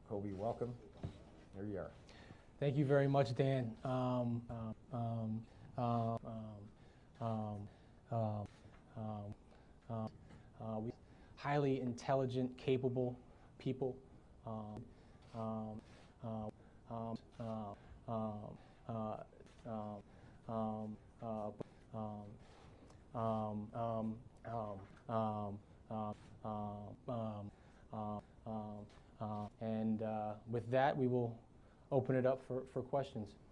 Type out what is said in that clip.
Kobe, welcome. Here you are. Thank you very much, Dan. We highly intelligent, capable people. And with that, we will open it up for questions.